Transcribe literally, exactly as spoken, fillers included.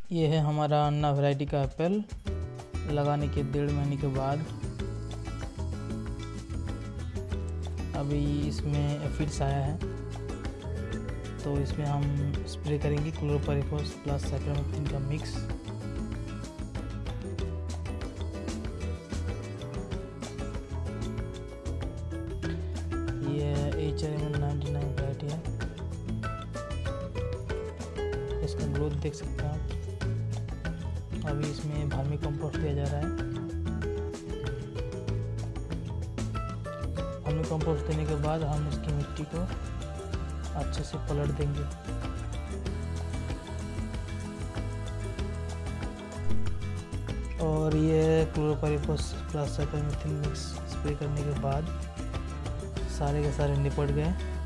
ये है हमारा अन्ना वैरायटी का एप्पल। लगाने के डेढ़ महीने के बाद अभी इसमें एफिड्स आया है, तो इसमें हम स्प्रे करेंगे क्लोरोपाइरिफॉस प्लस साइक्लोमेथ्रिन का मिक्स। ये H R M ninety nine variety है। इसका ग्रोथ देख सकते हैं आप। अभी इसमें वर्मी कंपोस्ट दिया जा रहा है। वर्मी कंपोस्ट देने के बाद हम इसकी मिट्टी को अच्छे से पलट देंगे। और ये क्लोरोपाइरिफॉस प्लस साइक्लोमेथ्रिन मिक्स स्प्रे करने के बाद सारे के सारे निपट गए।